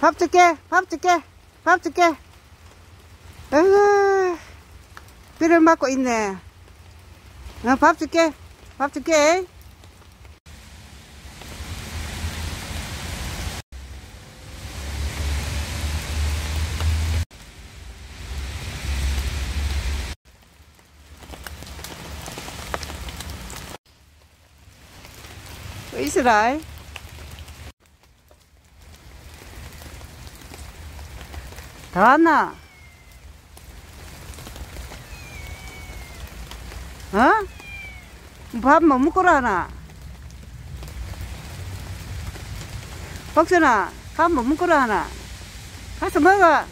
밥 줄게, 밥 줄게, 밥 줄게. 아이고, 비를 맞고 있네. 밥 줄게, 밥 줄게. 있으라. 다 왔나? 어? 밥 못 먹고라 하나? 복순아, 밥 못 먹고라 하나? 가서 먹어.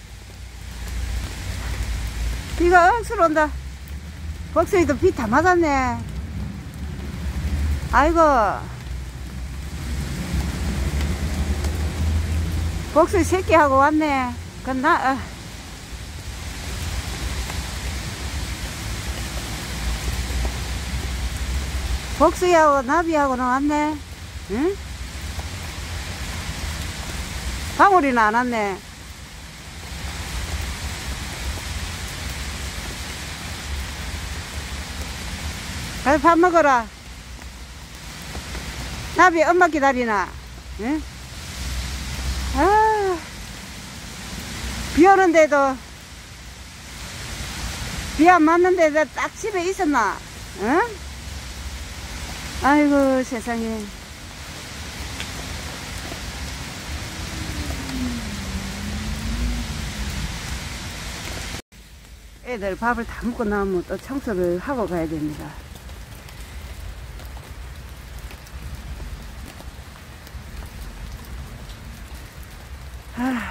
비가 억수로 온다. 복순이도 비 다 맞았네. 아이고. 복순이 새끼하고 왔네. 복수이하고 나비하고는 왔네. 응? 방울이는 안 왔네. 가서 밥 먹어라. 나비 엄마 기다리나? 응? 아, 비 오는데도 비 안 맞는데도 딱 집에 있었나? 응? 아이고 세상에. 애들 밥을 다 먹고 나면 또 청소를 하고 가야 됩니다. 아.